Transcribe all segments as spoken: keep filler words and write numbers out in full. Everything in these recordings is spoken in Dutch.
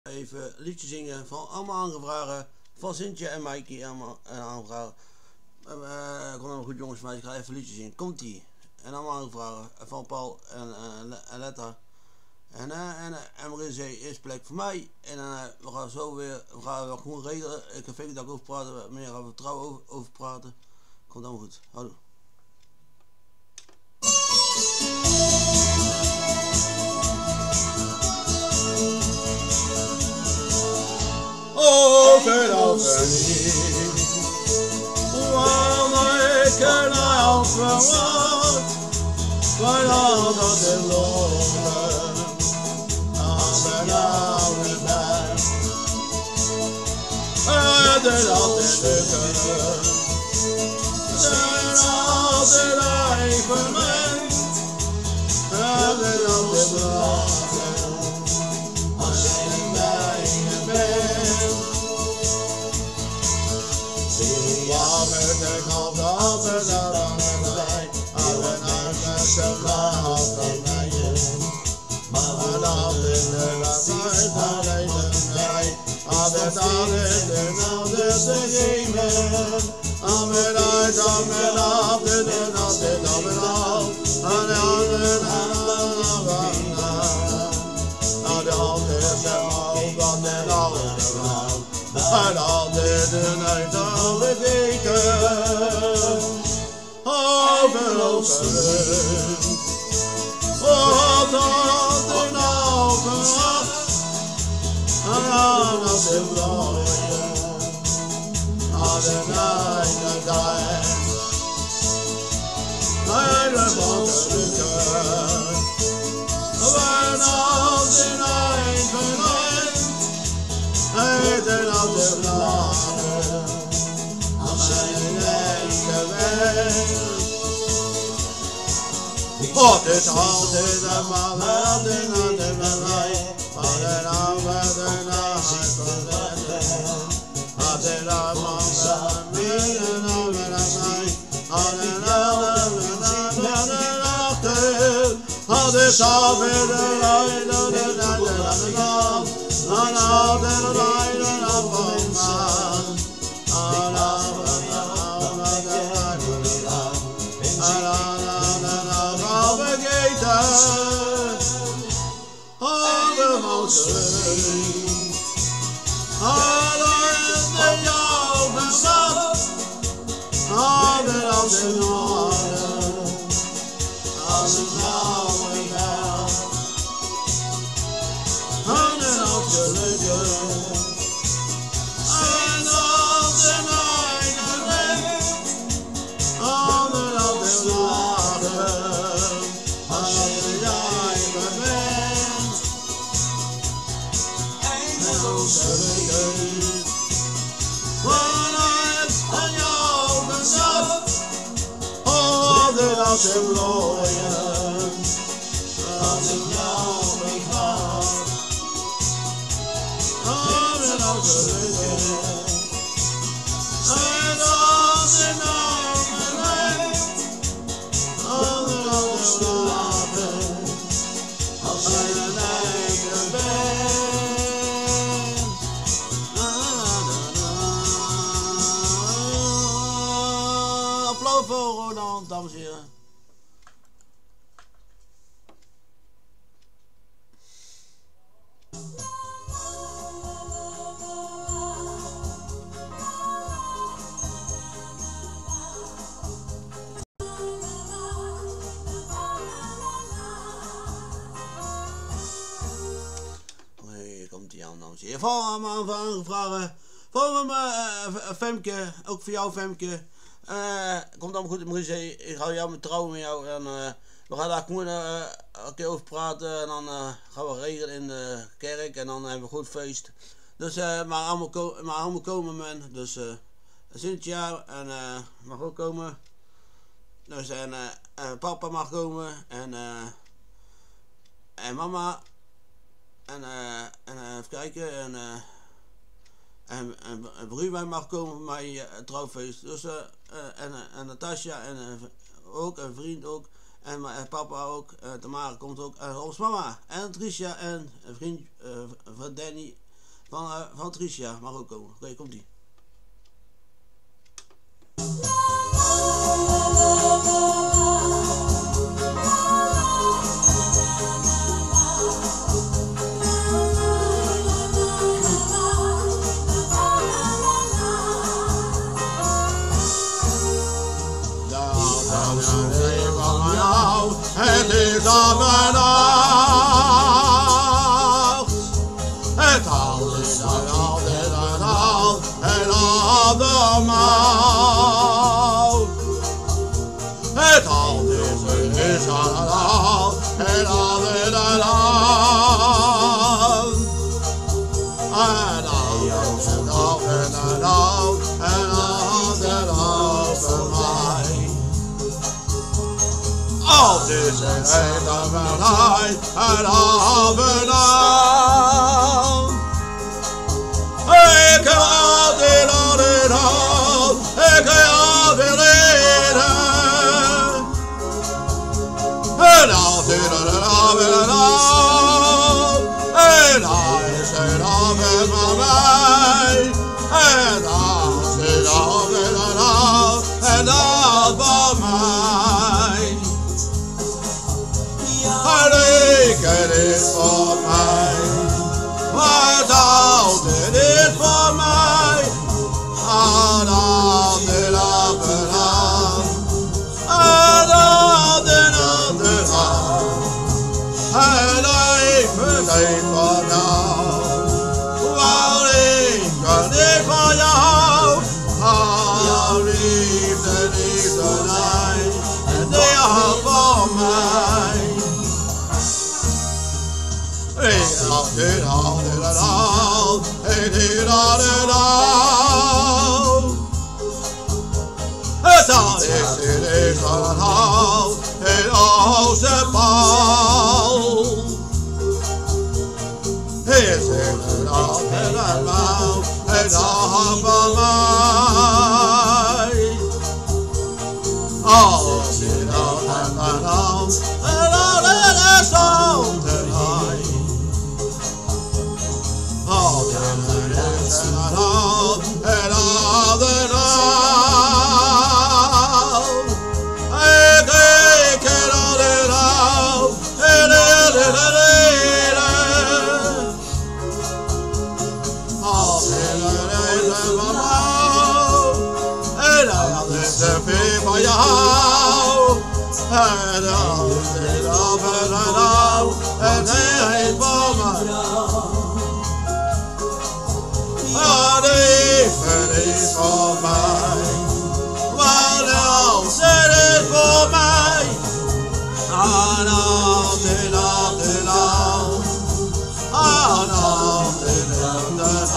even liedje zingen van allemaal aangevragen. Van Sintje en Mikey allemaal aanvragen. Uh, kom dan goed jongens, maar ik ga even een liedje zingen. Komt ie. En allemaal aangevragen. Van Paul en, uh, en Letta. En, uh, en, uh, en Marie is plek voor mij. En uh, we gaan zo weer, we gaan wel gewoon regelen. Ik heb veel dat ik over praten, meer gaan we trouw over, over praten. Komt allemaal goed. Hallo. Over over niet, wanneer ik er nou verwacht, maar al dat de loren aan mijn oude bij. En er altijd lukken, er altijd eigen mens, en er altijd lachen, als jij niet bij me bent. Ja, met de kant altijd aan de lijn, alle mensen lachen mij in. Maar dan in de tijd, alleen de tijd, altijd alles en alles te geven. Aan mijn uit, aan mijn altijd en altijd aan mijn hand, aan de handen en aan de hand. Aan de handen en hand, aan de handen. En altijd en uit alle weken, over over, wat en overwacht, en aan de blauwe, aan de night tijd, en de boterlukken, en als in eigen land. Heden op de bladen, als een eigen weg. Wat is altijd een man, altijd aan de belijn, altijd aan de nacht van de weg. Altijd aan man, midden aan de lijn, altijd aan de achter. Altijd aan de lijn, altijd aan de nacht. And all that I don't know for man, and all that I love, and all that I navigator, all the motion, all the young and soft, all the old and water, all the young and down. And all the legend, and all the night and day, all the love and water, all the diamond man, and all the legend. One eyes and young and soft, all the love and loyal, all the young and hard. And all the legend, and all the night and day, all the love and laughing, all the night and bed. Applaus voor Ronald, dames en heren. Van allemaal aangevragen. Van mijn uh, Femke, ook voor jou Femke. Uh, komt allemaal goed in Marie. Ik hou jou met trouwen met jou. En uh, we gaan daar gewoon uh, een keer over praten. En dan uh, gaan we regelen in de kerk. En dan hebben we een goed feest. Dus uh, maar, allemaal maar allemaal komen men. Dus uh, Cynthia en uh, mag ook komen. Dus en uh, uh, papa mag komen. En, uh, en mama. En, uh, en uh, even kijken, en, uh, en, en, en Bruwijn mag komen voor mijn uh, trouwfeest. Dus, uh, uh, en, uh, en Natasja, en uh, ook, een vriend ook, en mijn papa ook, uh, Tamara komt ook, en ons mama, en Tricia, en een vriend uh, van Danny, Van, uh, van Tricia, mag ook komen. Oké, okay, komt ie. Het is aan mijn nacht. Het alles aan altijd aan al en allemaal. Het alles is aan al en altijd aan al. En alles en al en al en altijd al voor mij. Altijd en altijd en hij en altijd al. Ik heb altijd altijd al, ik heb altijd leden. En altijd en altijd en al. En hij is er altijd van mij. En hij is er altijd en al. En dat van mij. Het is voor mij, wat altijd is voor mij, en altijd altijd aan, en altijd altijd aan, en leven is voor jou, want ik kan niet voor jou, jouw liefde niet zo zijn, en die houdt voor mij. Hey, altijd, altijd, altijd, altijd, altijd, altijd. Het al is, het is al het oudste paal. Het is het altijd allemaal, het al van mij. Alles is altijd allemaal, en alles is altijd hij. Altijd en al en al en al. Ik ik en al en al en al en al. Altijd en van jou en altijd veel van jou. En altijd af en al en hij van mij. Het is voor mij, wat altijd is voor mij, en altijd, altijd, altijd, en altijd, altijd,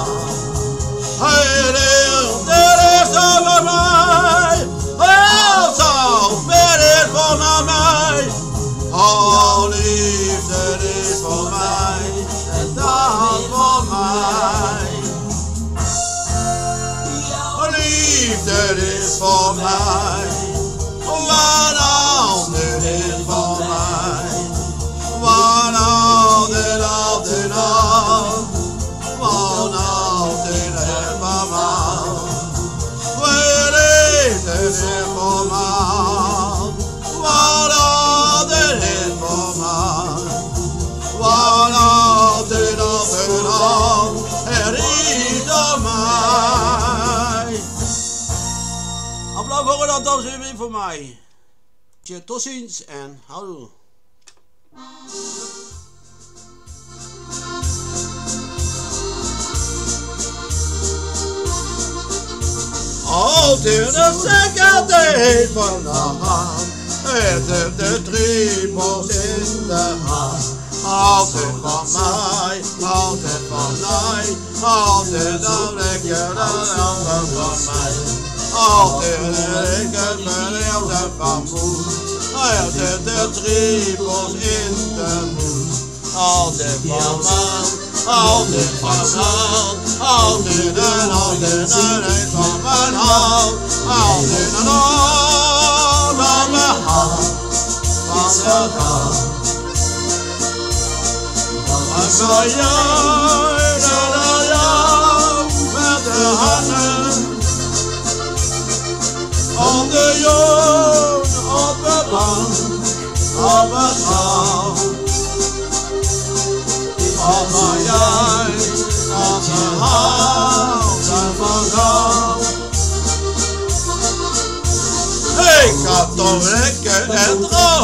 het is voor mij, altijd is voor mij, oh liefde is voor mij, en dat voor mij. Liefde is voor mij, wat altijd is voor mij, wat altijd, altijd, altijd, wat altijd is voor mij. Liefde is voor mij, wat altijd is voor mij, wat altijd, altijd, altijd, er is voor mij. Applaus voor dat, dames en heren, voor mij. Tot ziens en houdoe. Altijd de secretary van de hand, het is de trippels in de hand. Altijd van mij, altijd van mij, altijd dan lekker dan ander van mij. Altijd ik het verleeld van moed, altijd de trippels in de moed. Altijd van mij, altijd van mij, altijd en altijd en een van mijn hand. Altijd en al van mijn hand, van mijn hand. Van mijn hand.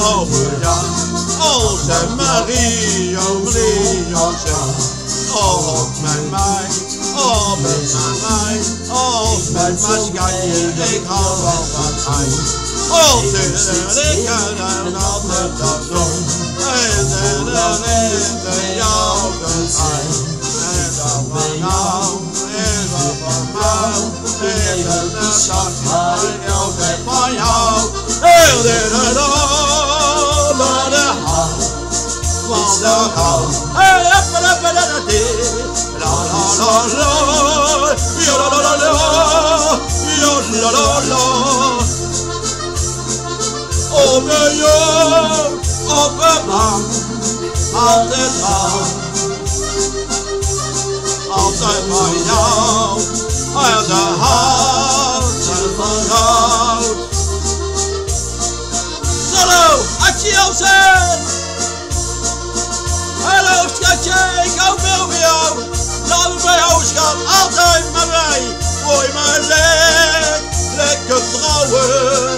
oude jaar. Als en Marie, oh Marie, oh zeg. Op met mij, op met mij, op met mijn schatje, ik hou wel van mij. Als ik ga dan op met dat zon, en de lente jou te zijn. En dat van nou, en dat van nou, en dat de dag van jou, van jou. Heel de dag, naar de hand. Van de hout. Hey, up, up, up, up, up, la la la la, yo la la la la, yo la la la. Op de jood, op de bank, altijd hout. Altijd van jou, uit de hout, van goud. Hallo, Atje hallo schatje, ik hou veel van jou. Laat me bij jou schat, altijd met mij. Gooi me lek, lekker trouwen.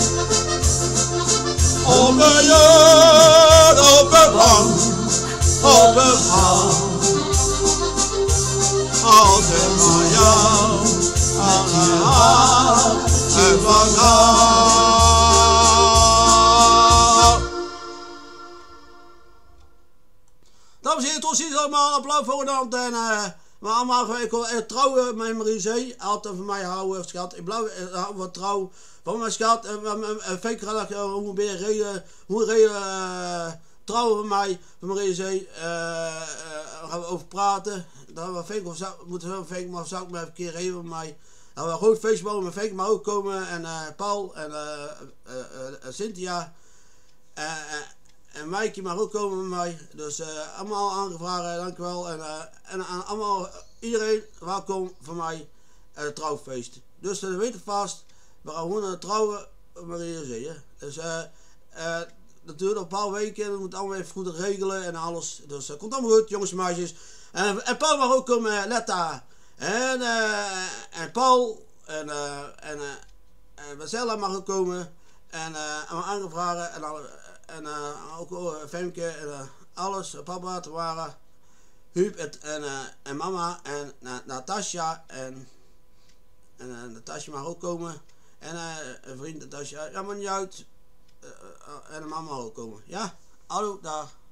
Op de jood, op de bank, op de bank. Altijd van jou, aan de hand en van jou. Dames en heren, tot ziens allemaal. Applaus voor de hand. En uh, we allemaal geweest trouwen met Marie-Zee. Altijd van mij houden, schat. Ik blijf uh, wat trouw van mijn schat. En uh, fake gedacht, uh, hoe ben je reden, hoe reden uh, trouwen van mij, van Marie-Zee. Uh, uh, gaan we over praten. Dan we fake of zou, moeten we fake, maar zou ik maar even een keer reden van mij. Dan we een groot feestje bouwen met fake, maar ook komen. En uh, Paul en uh, uh, uh, Cynthia. Uh, uh, En Maaike mag ook komen met mij. Dus uh, allemaal aangevraagd, dankjewel. En, uh, en uh, allemaal, iedereen welkom van mij aan het trouwfeest. Dus dat uh, weet het vast. We gaan gewoon uh, trouwen met Marie-Zee. Dus uh, uh, dat duurt nog een paar weken. We moeten allemaal even goed regelen en alles. Dus dat uh, komt allemaal goed, jongens en meisjes. En, en Paul mag ook komen, uh, Letta. En, uh, en Paul. En, uh, en, uh, en Marcella mag ook komen. En uh, aangevraagd. En alle. En uh, ook uh, Femke en uh, alles, papa, Tamara, Huub en, en, uh, en mama en uh, Natasja en, en uh, Natasja mag ook komen. En uh, een vriend Natasja, ja maar niet uit. Uh, uh, en de mama mag ook komen. Ja, hallo, dag.